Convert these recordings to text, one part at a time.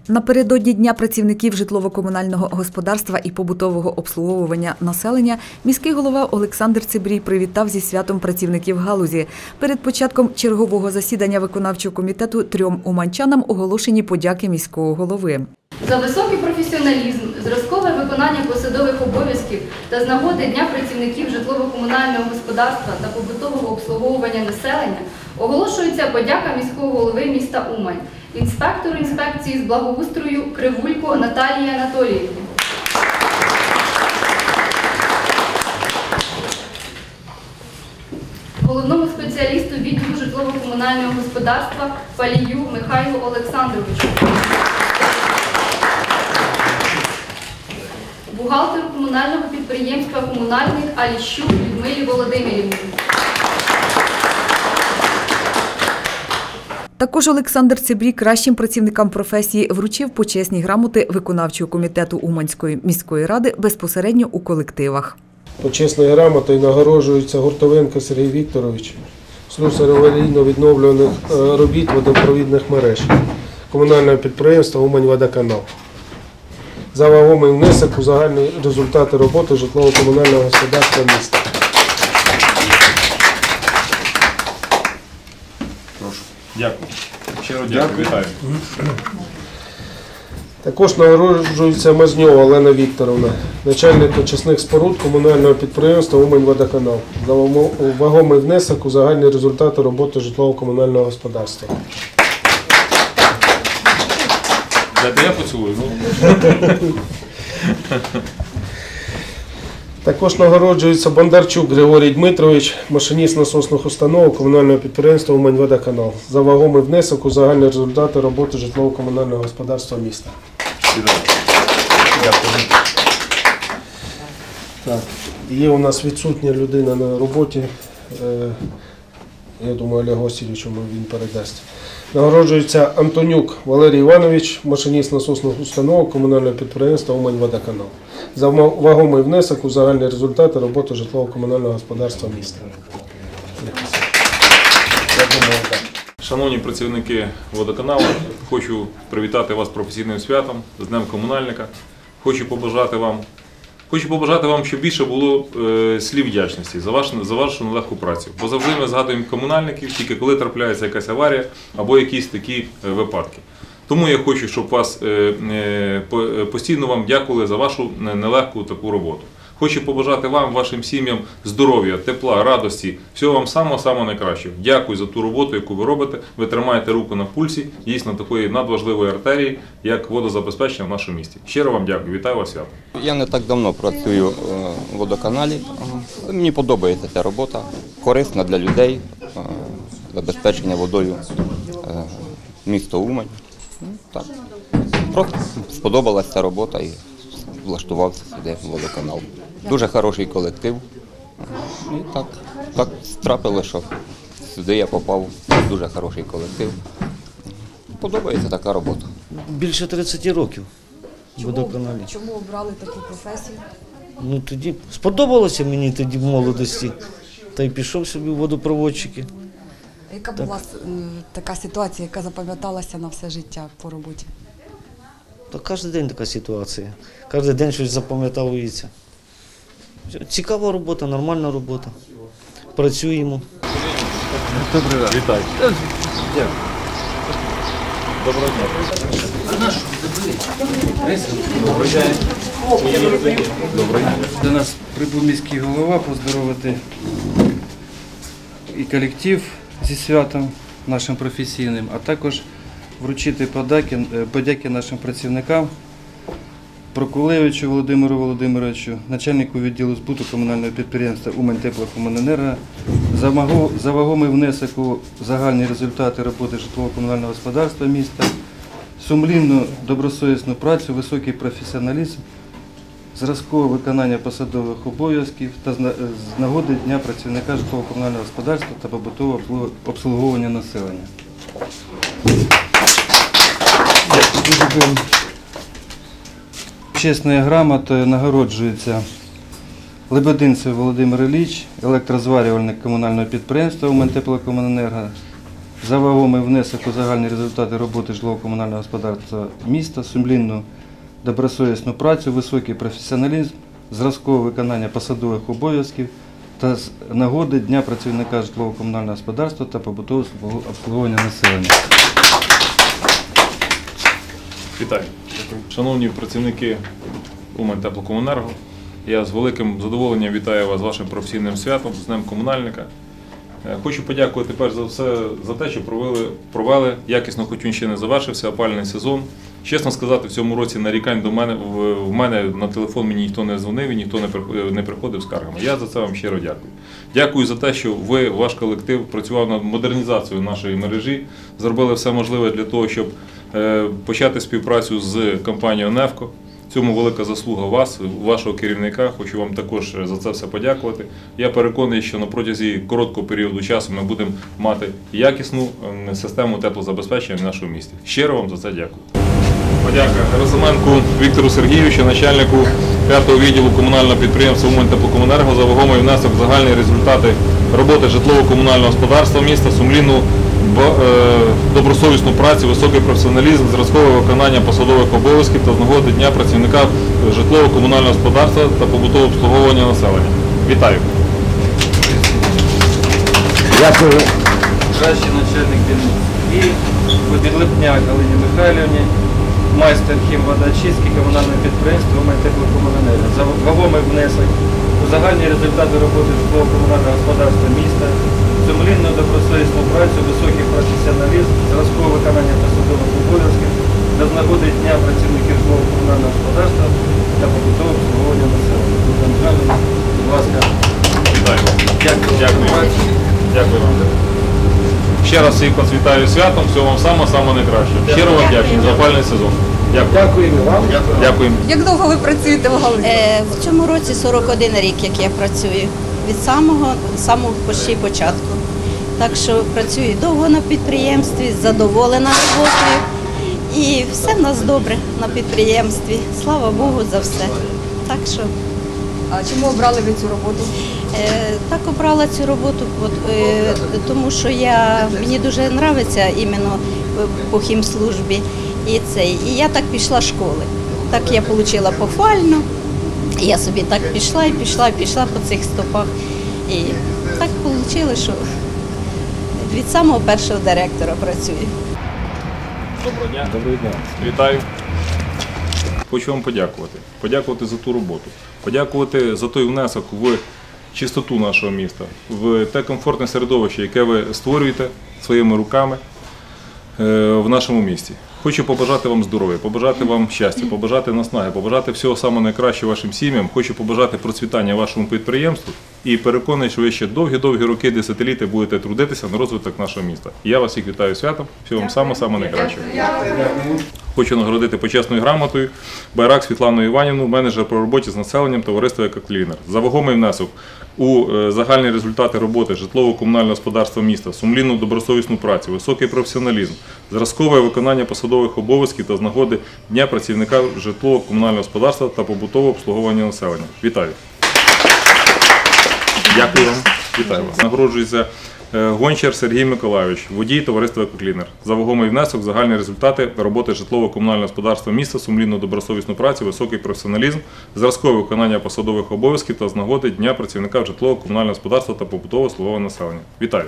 Напередодні Дня працівників житлово-комунального господарства і побутового обслуговування населення міський голова Олександр Цибрій привітав зі святом працівників галузі. Перед початком чергового засідання виконавчого комітету 3 уманчанам оголошені подяки міського голови. За високий професіоналізм, зразкове виконання посадових обов'язків та з нагоди Дня працівників житлово-комунального господарства та побутового обслуговування населення оголошується подяка міського голови міста Умань, інспектору інспекції з благоустрою Кривулько Наталії Анатоліївні. Головному спеціалісту відділу житлово-комунального господарства Палію Михайлу Олександровичу. Бухгалтеру комунального підприємства «Комунальник» Аліщук Людмилі Володимирівні. Також Олександр Цибрій кращим працівникам професії вручив почесні грамоти виконавчого комітету Уманської міської ради безпосередньо у колективах. Почесною грамотою нагороджується Гуртовенко Сергій Вікторович, слюсар аварійно-відновлюваних робіт водопровідних мереж комунального підприємства «Умань-Водоканал» за вагомий внесок у загальні результати роботи житлово-комунального господарства міста. Прошу. Дякую. Щиро дякую. Вітаю. Також нагороджується Мазньова Олена Вікторовна, начальник очисних споруд комунального підприємства «Умань-Водоканал» за вагомий внесок у загальні результати роботи житлово-комунального господарства. Дайте я поцілую. Також нагороджується Бондарчук Григорій Дмитрович, машиніст насосних установок комунального підприємства «Умань-Водоканал» за вагомий внесок у загальні результати роботи житлово-комунального господарства міста. Дякую. Так, є у нас відсутня людина на роботі. Я думаю, Олегу Васильовичу він передасть. Нагороджується Антонюк Валерій Іванович, машиніст насосних установок комунального підприємства «Умань-Водоканал» за вагомий внесок у загальні результати роботи житлово-комунального господарства міста. Шановні працівники водоканалу, хочу привітати вас з професійним святом, з Днем комунальника. Хочу побажати вам, щоб більше було слів вдячності за вашу нелегку працю. Бо завжди ми згадуємо комунальників, тільки коли трапляється якась аварія або якісь такі випадки. Тому я хочу, щоб вас постійно вам дякували за вашу нелегку таку роботу. Хочу побажати вам, вашим сім'ям здоров'я, тепла, радості, всього вам самого-самого найкращого. Дякую за ту роботу, яку ви робите. Ви тримаєте руку на пульсі, дійсно такої надважливої артерії, як водозабезпечення в нашому місті. Щиро вам дякую. Вітаю вас свято. Я не так давно працюю в водоканалі. Мені подобається ця робота, корисна для людей, забезпечення водою міста Умань. Так. Просто сподобалася ця робота і влаштувався сюди в водоканал. Дуже хороший колектив. І так трапилося, що сюди я попав в дуже хороший колектив. Подобається така робота. Більше 30 років в водоканалі. Чому обрали таку професію? Ну, тоді сподобалося мені тоді в молодості, та й пішов собі в водопроводчики. Яка була така ситуація, яка запам'яталася на все життя по роботі? Та кожен день така ситуація. Кожен день щось запам'ятовується. Цікава робота, нормальна робота. Працюємо. Добрий день. Вітаю. Дякую. Доброго дня. Доброго дня. До нас прибув міський голова поздоровити і колектив зі святом нашим професійним, а також вручити подяки нашим працівникам, Прокулевичу Володимиру Володимировичу, начальнику відділу збуту комунального підприємства «Умань-Теплокомуненерго» за вагомий внесок у загальні результати роботи житлово-комунального господарства міста, сумлінну, добросовісну працю, високий професіоналізм, зразкове виконання посадових обов'язків та з нагоди Дня працівника житлово-комунального господарства та побутового обслуговування населення. Чесною грамотою нагороджується Лебединцев Володимир Ілліч, електрозварювальник комунального підприємства «Умань-Теплокомуненерго» за вагомий внесок у загальні результати роботи житлово-комунального господарства міста, сумлінну добросовісну працю, високий професіоналізм, зразкове виконання посадових обов'язків та з нагоди Дня працівника житлово-комунального господарства та побутового обслуговування населення. Вітаю. Шановні працівники Умань-Теплокомуненерго, я з великим задоволенням вітаю вас з вашим професійним святом, з Днем комунальника. Хочу подякувати перш за все за те, що провели якісно, хоч він ще не завершився, опалювальний сезон. Чесно сказати, в цьому році нарікань в мене на телефон мені ніхто не дзвонив і ніхто не приходив з скаргами. Я за це вам щиро дякую. Дякую за те, що ви, ваш колектив, працював над модернізацією нашої мережі, зробили все можливе для того, щоб почати співпрацю з компанією «Невко». В цьому велика заслуга вас, вашого керівника. Хочу вам також за це все подякувати. Я переконаний, що на протязі короткого періоду часу ми будемо мати якісну систему теплозабезпечення в нашому місті. Щиро вам за це дякую. Подяка Герасименку Віктору Сергійовичу, начальнику 5-го відділу комунального підприємства «Умань-Теплокомуненерго» за вагомий внесок в загальні результати роботи житлово-комунального господарства міста, сумлінну добросовісну працю, високий професіоналізм, зразкове виконання посадових обов'язків та з нагоди Дня працівника житлово-комунального господарства та побутового обслуговування населення. Вітаю! Дякую. Кращий начальник і Підлипняк Галині Михайлівні, майстер хімводоочистки комунального підприємства «Умань-Теплокомуненерго» за вагомий внесок у загальні результати роботи житлово-комунального господарства міста, сумлінну добросовісну працю, високий професіоналізм, зразкове виконання посадових обов'язків та з нагоди Дня працівників житлово-комунального господарства та побутового обслуговування населення. Будь ласка. Вітаю. Дякую вам. Ще раз всіх вас вітаю святом, всього вам самого найкращого. Щиро вам дякую за опалювальний сезон. Дякуємо вам. Дякуємо. Як довго ви працюєте в галузі? В цьому році 41 рік, як я працюю, від самого почти початку. Так що працюю довго на підприємстві, задоволена роботою і все в нас добре на підприємстві. Слава Богу за все. Так що А чому обрали ви цю роботу? так обрала цю роботу, тому що мені дуже подобається іменно по хімслужбі. І я так пішла з школи. Так я отримала похвально. Я собі так пішла і пішла по цих стопах. І так вийшло, що від самого першого директора працюю. Доброго дня. Доброго дня. Вітаю. Хочу вам подякувати. Подякувати за ту роботу. Подякувати за той внесок в чистоту нашого міста, в те комфортне середовище, яке ви створюєте своїми руками в нашому місті. Хочу побажати вам здоров'я, побажати вам щастя, побажати наснаги, побажати всього самого найкращого вашим сім'ям. Хочу побажати процвітання вашому підприємству і переконаний, що ви ще довгі-довгі роки, десятиліття будете трудитися на розвиток нашого міста. І я вас всіх вітаю святом, всього вам самого найкращого. Хочу нагородити почесною грамотою Байрак Світлану Іванівну, менеджер по роботі з населенням товариства «Екоклінер». За вагомий внесок у загальні результати роботи житлово-комунального господарства міста, сумлінну добросовісну працю, високий професіоналізм, зразкове виконання посадових обов'язків та з нагоди Дня працівника житлово-комунального господарства та побутового обслуговування населення. Вітаю! Дякую вам. Вітаю вас. Нагороджується Гончар Сергій Миколайович, водій товариства «Екоклінер». За вагомий внесок в загальні результати роботи житлово-комунального господарства міста, сумлінну добросовісну працю, високий професіоналізм, зразкове виконання посадових обов'язків та з нагоди Дня працівника житлово-комунального господарства та побутового обслуговування населення. Вітаю.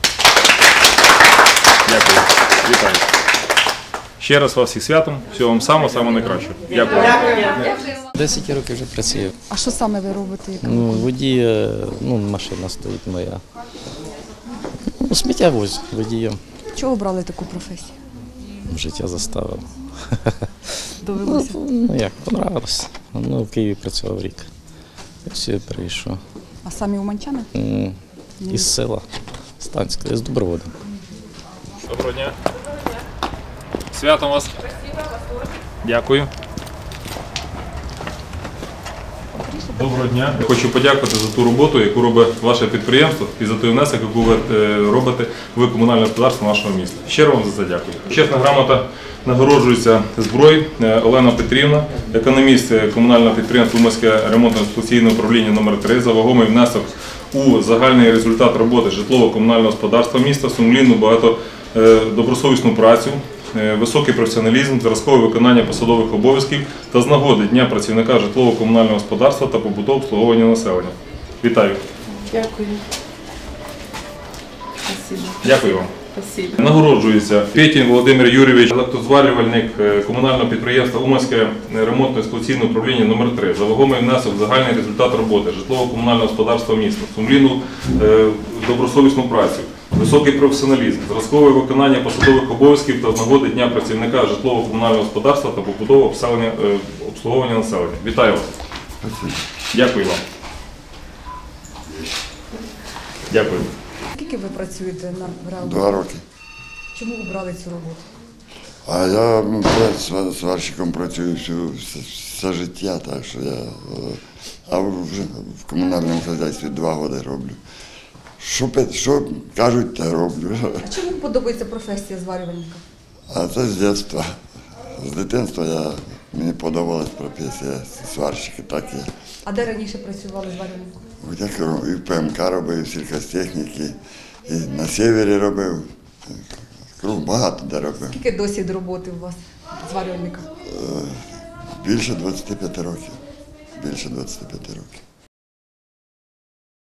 Дякую. Вітаю. Ще раз вас всіх святом, всього вам самого найкращого. Дякую. 10 років вже працюю. А що саме ви робите? Водій, машина стоїть моя. Сміттєвоз водієм. Чого обрали таку професію? Життя заставило. Довелося? Як, понравилось. В Києві працював рік. І сюди перейшов. А самі уманчани? Із села Станська, з Добровода. Доброго дня. Святом вас. Дякую. Доброго дня. Я хочу подякувати за ту роботу, яку робить ваше підприємство, і за той внесок, яку ви робите в комунальне господарство нашого міста. Щиро вам за це дякую. Чесна грамота нагороджується Зброй Олена Петрівна, економіст комунального підприємства «Уманське ремонтно-експлуатаційне управління номер 3 за вагомий внесок у загальний результат роботи житлово-комунального господарства міста, сумлінну добросовісну працю, високий професіоналізм, зразкове виконання посадових обов'язків та з нагоди Дня працівника житлово-комунального господарства та побутового обслуговування населення. Вітаю. Дякую. Спасибо. Дякую вам. Спасибо. Нагороджується Петін Володимир Юрійович, електрозварювальник комунального підприємства Уманське ремонтно-експлуатаційне управління номер 3 за вагомий внесок в загальний результат роботи житлово-комунального господарства міста, сумлінну добросовісну працю, високий професіоналізм, зразкове виконання посадових обов'язків та з нагоди Дня працівника житлово-комунального господарства та побутового обслуговування населення. Вітаю вас. Дякую вам. Дякую. Скільки ви працюєте на реалії? 2 роки. Чому ви обрали цю роботу? А я сварщиком працюю все життя, так що я вже в комунальному хазяйстві 2 роки роблю. Що кажуть, те роблю. А чому подобається професія зварювальника? А це з дитинства. З дитинства мені подобалась професія сварщика, так я. А де раніше працювали зварювальником? І в ПМК робив, і в сільхозтехніці, і на севері робив. Багато де робив. Скільки досвід роботи у вас зварювальника? Більше 25 років. Більше 25 років.